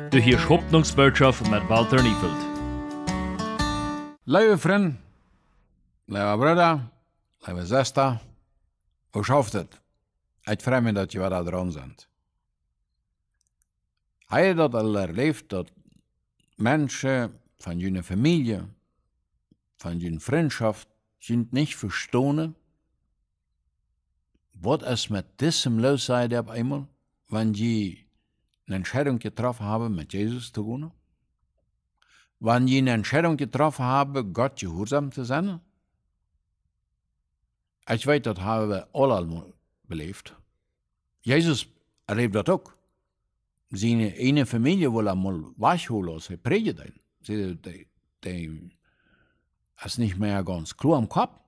Du hörst Hoffnungs-Botschaft mit Walter Neufeld. Liebe Freunde, liebe Brüder, liebe Schwester, hoe schafft het? Ik freue mich, dat je weer da dran sind. Heb je dat al erlebt, dat Menschen von jener Familie, von jener Freundschaft, sind nicht verstanden, was es mit diesem los sei auf einmal, wenn die eine Entscheidung getroffen haben, mit Jesus zu gehen? Wenn die eine Entscheidung getroffen haben, Gott gehorsam zu sein? Ich weiß, das haben wir alle belebt. Jesus erlebt das auch. Seine eine Familie will einmal wegholen aus der Predigt. Die ist nicht mehr ganz klar im Kopf.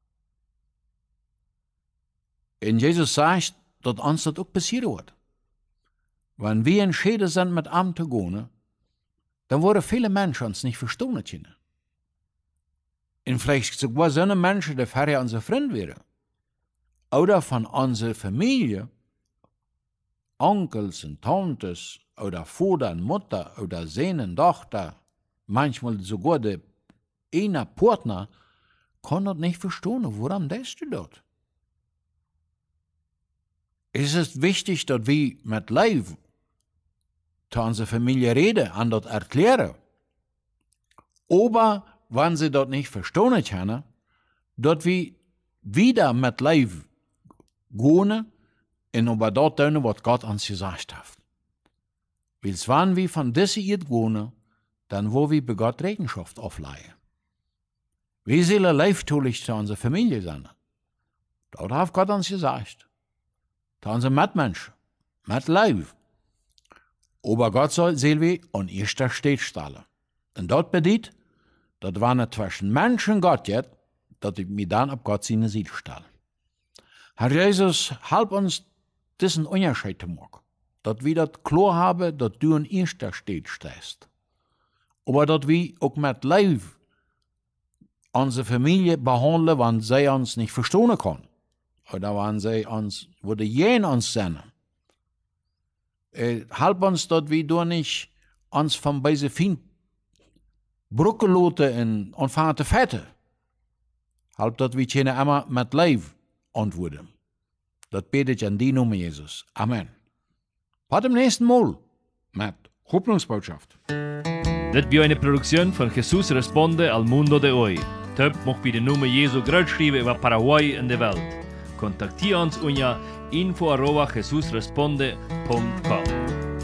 Und Jesus sagt, dass uns das auch passieren wird. Wenn wir entschieden sind, mit ihm zu gehen, dann würden viele Menschen uns nicht verstehen können. Und vielleicht sogar so eine Menschen, die vorher unser Freund wären. Oder von unserer Familie, Onkels und Tantes, oder Vater und Mutter, oder Sohn und Tochter, manchmal sogar der eine Partner, kann das nicht verstehen, woran das du dort? Es ist wichtig, dass wir mit Live zu unserer Familie reden und das erklären. Aber wenn sie das nicht verstehen können, dass wir wieder mit Live gehen und über das tun, was Gott uns gesagt hat. Weil wenn wir von dieser Erde gehen, dann wollen wir bei Gott Rechenschaft aufleihen. Wir sollen leibtulich zu unserer Familie sein. Das hat Gott uns gesagt. Zu unseren Mitmenschen, mit Leib. Aber Gott soll wir an erster Stelle stellen. Und das bedeutet, dass wenn es zwischen Menschen und Gott geht, dass wir dann auf Gott seine Seite stellen. Herr Jesus, help uns, diesen Unterschied zu machen. Dass wir das klar haben, dass du an erster Stelle stehst. Aber dass wir auch mit Leib unsere Familie behandeln, wenn sie uns nicht verstehen kann. Oder wenn sie uns, wo die jen uns sehen. Help uns, dass wir da nicht uns von bei so vielen Brücken lassen und anfangen zu fetten. Help, dass wir keine immer mit Leib antworten. Das bete ich an die Nummer Jesus. Amen. Bis zum nächsten Mal mit Hoffnungs-Botschaft. Das war eine Produktion von Jesus Responde al Mundo de Hoy. Töp mocht bei der Nummer Jesu groß schreiben über Paraguay und der Welt. Kontaktiere uns unter info@jesusresponde.com.